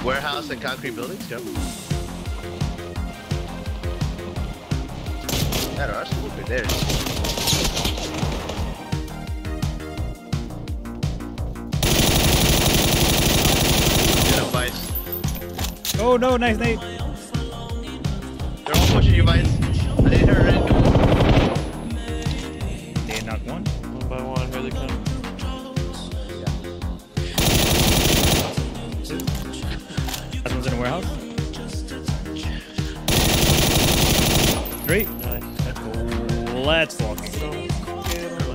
Warehouse and concrete buildings, go. That are over there. Get up, Vice. Oh no, nice Nate. They're all pushing you, Vice. I didn't hear it. Nate knocked one. One by one, here they come. That one's in a warehouse. 3. Nice. Let's walk.